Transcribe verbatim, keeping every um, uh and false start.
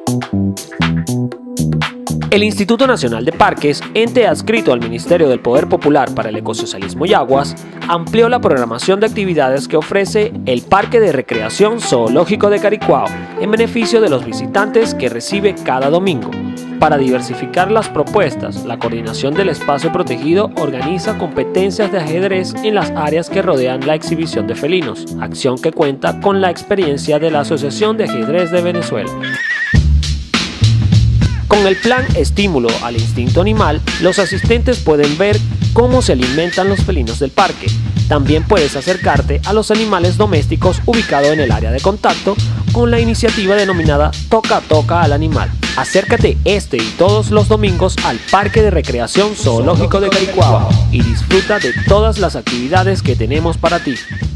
El Instituto Nacional de Parques, ente adscrito al Ministerio del Poder Popular para el Ecosocialismo y Aguas, amplió la programación de actividades que ofrece el Parque de Recreación Zoológico de Caricuao en beneficio de los visitantes que recibe cada domingo. Para diversificar las propuestas, la Coordinación del Espacio Protegido organiza competencias de ajedrez en las áreas que rodean la exhibición de felinos, acción que cuenta con la experiencia de la Asociación de Ajedrez de Venezuela. Con el plan Estímulo al Instinto Animal, los asistentes pueden ver cómo se alimentan los felinos del parque. También puedes acercarte a los animales domésticos ubicados en el área de contacto con la iniciativa denominada Toca Toca al Animal. Acércate este y todos los domingos al Parque de Recreación Zoológico de Caricuao y disfruta de todas las actividades que tenemos para ti.